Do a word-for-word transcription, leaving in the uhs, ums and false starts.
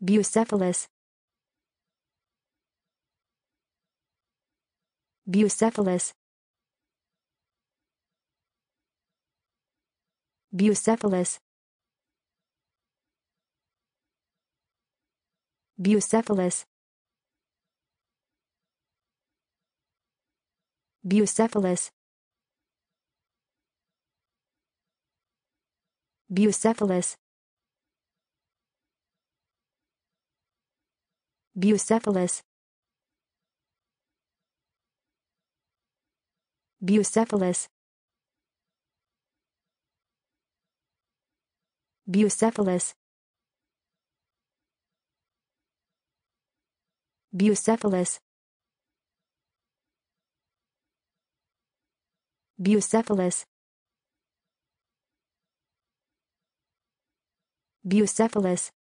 Bucephalus. Bucephalus. Bucephalus. Bucephalus. Bucephalus. Bucephalus. Bucephalus. Bucephalus. Bucephalus. Bucephalus. Bucephalus. Bucephalus.